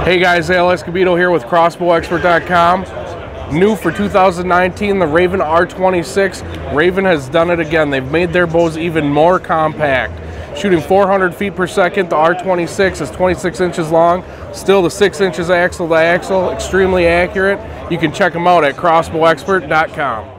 Hey guys, Al Escobedo here with CrossbowExpert.com. New for 2019, the Ravin R26. Ravin has done it again. They've made their bows even more compact. Shooting 400 feet per second, the R26 is 26 inches long. Still the 6 inches axle to axle, extremely accurate. You can check them out at CrossbowExpert.com.